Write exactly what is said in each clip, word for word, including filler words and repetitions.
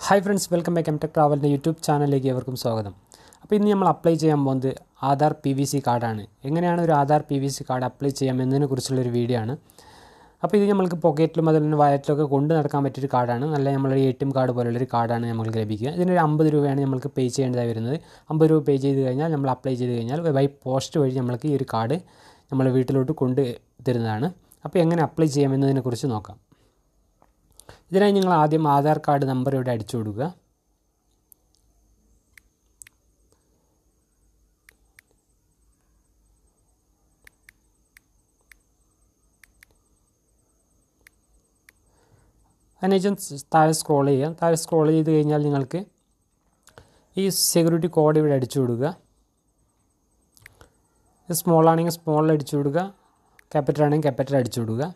Hi friends, welcome back M tech ട്രാവലിൻ്റെ YouTube ചാനലിലേക്ക് ഏവർക്കും സ്വാഗതം. അപ്പോൾ ഇന്ന് നമ്മൾ അപ്ലൈ ചെയ്യാൻ പോകുന്നത് ആധാർ പി വി സി കാർഡാണ്. എങ്ങനെയാണ് ഒരു Aadhaar P V C card apply ചെയ്യാം എന്നതിനെ കുറിച്ചുള്ളൊരു വീഡിയോ ആണ്. അപ്പോൾ ഇത് നമ്മൾക്ക് പോക്കറ്റിലും അതുപോലെ വാലറ്റിലൊക്കെ കൊണ്ട് നടക്കാൻ പറ്റിയൊരു കാർഡാണ്. നല്ല നമ്മളൊരു എ ടി എം കാർഡ് പോലുള്ളൊരു കാർഡാണ് നമുക്ക് ലഭിക്കുക. ഇതിനൊരു അമ്പത് രൂപയാണ് നമുക്ക് പേ ചെയ്യേണ്ടതായി വരുന്നത്. അമ്പത് രൂപ പേ ചെയ്ത് കഴിഞ്ഞാൽ നമ്മൾ അപ്ലൈ ചെയ്ത് കഴിഞ്ഞാൽ ബൈ പോസ്റ്റ് വഴി നമ്മൾക്ക് ഈ ഒരു കാർഡ് നമ്മൾ വീട്ടിലോട്ട് കൊണ്ട് തരുന്നതാണ്. അപ്പോൾ എങ്ങനെ അപ്ലൈ ചെയ്യാം എന്നതിനെക്കുറിച്ച് നോക്കാം. ഇതിനായി നിങ്ങൾ ആദ്യം ആധാർ കാർഡ് നമ്പർ ഇവിടെ അടിച്ചു കൊടുക്കുക. അതിനുശേഷം താഴെ സ്ക്രോൾ ചെയ്യുക. താഴെ സ്ക്രോൾ ചെയ്ത് കഴിഞ്ഞാൽ നിങ്ങൾക്ക് ഈ സെക്യൂരിറ്റി കോഡ് ഇവിടെ അടിച്ചു കൊടുക്കുക. സ്മോൾ ആണെങ്കിൽ സ്മോളിൽ അടിച്ചു കൊടുക്കുക, ക്യാപിറ്റൽ ആണെങ്കിൽ ക്യാപിറ്റൽ അടിച്ചു കൊടുക്കുക.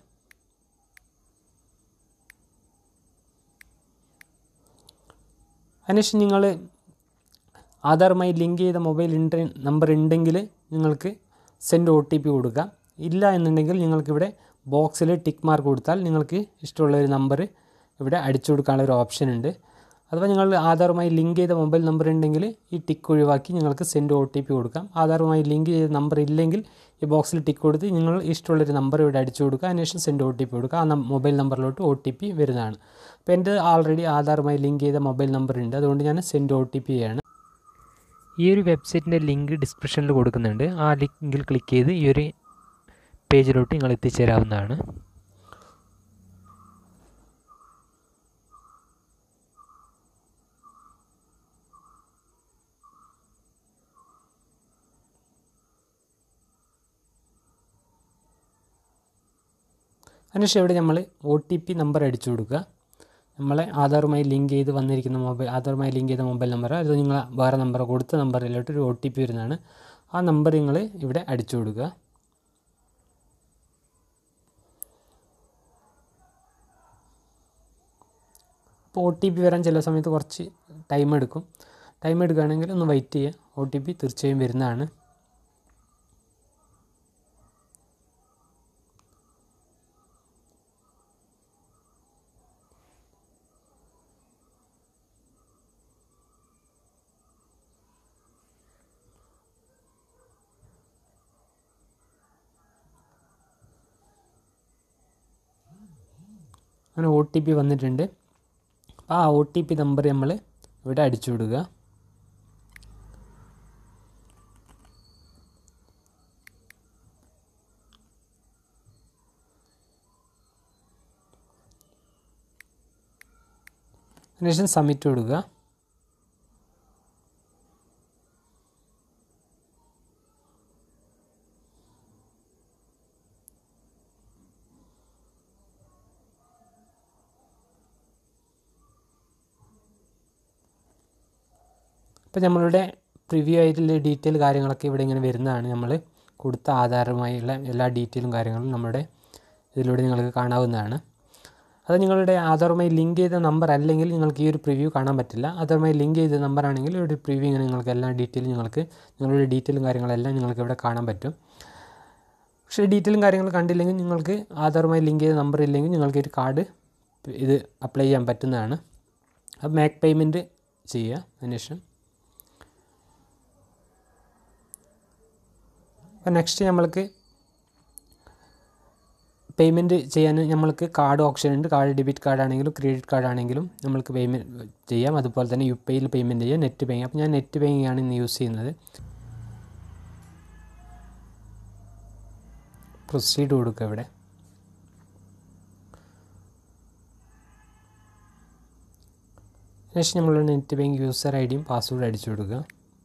അതിനുശേഷം നിങ്ങൾ ആധാറുമായി ലിങ്ക് ചെയ്ത മൊബൈൽ നമ്പർ ഉണ്ടെങ്കിൽ നിങ്ങൾക്ക് സെൻഡ് ഒ ടി പി കൊടുക്കുക. ഇല്ല എന്നുണ്ടെങ്കിൽ നിങ്ങൾക്കിവിടെ ബോക്സിൽ ടിക്ക് മാർക്ക് കൊടുത്താൽ നിങ്ങൾക്ക് ഇഷ്ടമുള്ളൊരു നമ്പർ ഇവിടെ അടിച്ചു കൊടുക്കാനുള്ള ഒരു ഓപ്ഷൻ ഉണ്ട്. അഥവാ നിങ്ങൾ ആധാറുമായി ലിങ്ക് ചെയ്ത മൊബൈൽ നമ്പർ ഉണ്ടെങ്കിൽ ഈ ടിക്ക് ഒഴിവാക്കി നിങ്ങൾക്ക് സെൻഡ് ഒ ടി പി കൊടുക്കാം. ആധാറുമായി ലിങ്ക് ചെയ്ത നമ്പർ ഇല്ലെങ്കിൽ ഈ ബോക്സിൽ ടിക്ക് കൊടുത്ത് നിങ്ങൾ ഇഷ്ടമുള്ളൊരു നമ്പർ ഇവിടെ അടിച്ചു കൊടുക്കുക. അതിനുശേഷം സെൻഡ് ഒ ടി പി കൊടുക്കുക. ആ മൊബൈൽ നമ്പറിലോട്ട് ഒ ടി പി വരുന്നതാണ്. അപ്പോൾ എൻ്റെ ആൾറെഡി ആധാറുമായി ലിങ്ക് ചെയ്ത മൊബൈൽ നമ്പർ ഉണ്ട്, അതുകൊണ്ട് ഞാൻ സെൻഡ് ഒ ടി പി ആണ്. ഈ ഒരു വെബ്സൈറ്റിൻ്റെ ലിങ്ക് ഡിസ്ക്രിപ്ഷനിൽ കൊടുക്കുന്നുണ്ട്. ആ ലിങ്കിൽ ക്ലിക്ക് ചെയ്ത് ഈ ഒരു പേജിലോട്ട് നിങ്ങൾ എത്തിച്ചേരാവുന്നതാണ്. അതിനുശേഷം ഇവിടെ നമ്മൾ ഒ ടി പി നമ്പർ അടിച്ചു കൊടുക്കുക. നമ്മളെ ആധാറുമായി ലിങ്ക് ചെയ്ത് വന്നിരിക്കുന്ന മൊബൈൽ ആധാറുമായി ലിങ്ക് ചെയ്ത മൊബൈൽ നമ്പർ, അത് നിങ്ങൾ വേറെ നമ്പർ കൊടുത്ത നമ്പറിലോട്ട് ഒരു ഒ ടി പി വരുന്നതാണ്. ആ നമ്പർ നിങ്ങൾ ഇവിടെ അടിച്ചു കൊടുക്കുക. അപ്പോൾ ഒ ടി പി വരാൻ ചില സമയത്ത് കുറച്ച് ടൈം എടുക്കും. ടൈം എടുക്കുകയാണെങ്കിൽ ഒന്ന് വെയിറ്റ് ചെയ്യുക. ഒ ടി പി തീർച്ചയായും വരുന്നതാണ്. അങ്ങനെ ഒ ടി പി വന്നിട്ടുണ്ട്. അപ്പോൾ ആ ഒ ടി പി നമ്പർ നമ്മൾ ഇവിടെ അടിച്ചു വിടുക. അതിനുശേഷം സബ്മിറ്റ് കൊടുക്കുക. അപ്പോൾ നമ്മളുടെ പ്രിവ്യൂ ആയിട്ടുള്ള ഡീറ്റെയിൽ കാര്യങ്ങളൊക്കെ ഇവിടെ ഇങ്ങനെ വരുന്നതാണ്. നമ്മൾ കൊടുത്ത ആധാറുമായുള്ള എല്ലാ ഡീറ്റെയിലും കാര്യങ്ങളും നമ്മുടെ ഇതിലൂടെ നിങ്ങൾക്ക് കാണാവുന്നതാണ്. അത് നിങ്ങളുടെ ആധാറുമായി ലിങ്ക് ചെയ്ത നമ്പർ അല്ലെങ്കിൽ നിങ്ങൾക്ക് ഈ ഒരു പ്രിവ്യൂ കാണാൻ പറ്റില്ല. ആധാറുമായി ലിങ്ക് ചെയ്ത നമ്പർ ആണെങ്കിൽ ഒരു പ്രിവ്യൂ ഇങ്ങനെ നിങ്ങൾക്ക് എല്ലാ ഡീറ്റെയിലും നിങ്ങൾക്ക് നിങ്ങളുടെ ഡീറ്റെയിലും കാര്യങ്ങളെല്ലാം നിങ്ങൾക്ക് ഇവിടെ കാണാൻ പറ്റും. പക്ഷേ ഡീറ്റെയിലും കാര്യങ്ങളും കണ്ടില്ലെങ്കിൽ നിങ്ങൾക്ക് ആധാറുമായി ലിങ്ക് ചെയ്ത നമ്പർ ഇല്ലെങ്കിൽ നിങ്ങൾക്ക് ഒരു കാർഡ് ഇത് അപ്ലൈ ചെയ്യാൻ പറ്റുന്നതാണ്. അപ്പോൾ മേക്ക് പേയ്മെൻറ്റ് ചെയ്യുക. അതിനുശേഷം അപ്പോൾ നെക്സ്റ്റ് നമ്മൾക്ക് പേയ്മെൻറ്റ് ചെയ്യാൻ നമ്മൾക്ക് കാർഡ് ഓപ്ഷൻ ഉണ്ട്. കാർഡ് ഡെബിറ്റ് കാർഡ് ആണെങ്കിലും ക്രെഡിറ്റ് കാർഡ് ആണെങ്കിലും നമ്മൾക്ക് പേയ്മെൻറ്റ് ചെയ്യാം. അതുപോലെ തന്നെ യു പി ഐയിൽ പേയ്മെൻറ്റ് ചെയ്യാം, നെറ്റ് ബാങ്കിങ്. അപ്പോൾ ഞാൻ നെറ്റ് ബാങ്കിങ് ആണ് ഇന്ന് യൂസ് ചെയ്യുന്നത്. പ്രൊസീഡ് കൊടുക്കുക. ഇവിടെ ശേഷം നമ്മളുടെ നെറ്റ് ബാങ്ക് യൂസർ ഐ ഡിയും പാസ്വേഡ് അടിച്ചു കൊടുക്കുക.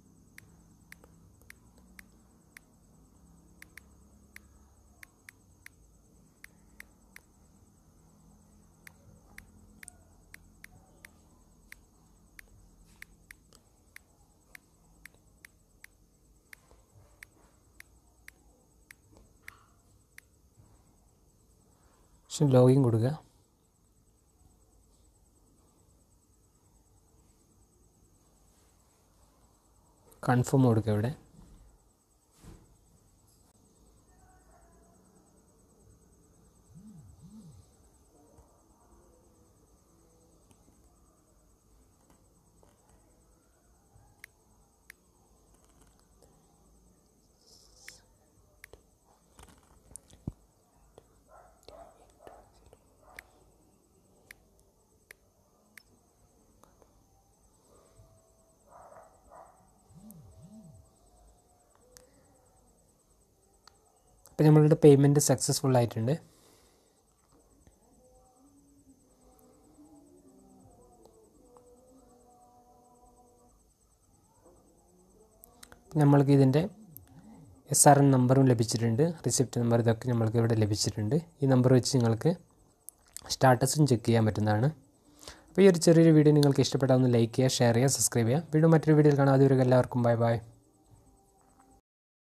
ശേഷം ലോഗിൻ കൊടുക്കുക. കൺഫേം കൊടുക്കുക. ഇവിടെ അപ്പോൾ നമ്മളുടെ പേയ്മെൻറ്റ് സക്സസ്ഫുൾ ആയിട്ടുണ്ട്. നമ്മൾക്ക് ഇതിൻ്റെ എസ് ആർ എൻ നമ്പറും ലഭിച്ചിട്ടുണ്ട്, റിസിപ്റ്റ് നമ്പർ ഇതൊക്കെ നമ്മൾക്ക് ഇവിടെ ലഭിച്ചിട്ടുണ്ട്. ഈ നമ്പർ വെച്ച് നിങ്ങൾക്ക് സ്റ്റാറ്റസും ചെക്ക് ചെയ്യാൻ പറ്റുന്നതാണ്. അപ്പോൾ ഈ ഒരു ചെറിയൊരു വീഡിയോ നിങ്ങൾക്ക് ഇഷ്ടപ്പെട്ടാൽ ഒന്ന് ലൈക്ക് ചെയ്യുക, ഷെയർ ചെയ്യുക, സബ്സ്ക്രൈബ് ചെയ്യുക. വീണ്ടും മറ്റൊരു വീഡിയോയിൽ കാണാം. അതുവരെ എല്ലാവർക്കും ബൈ ബൈ.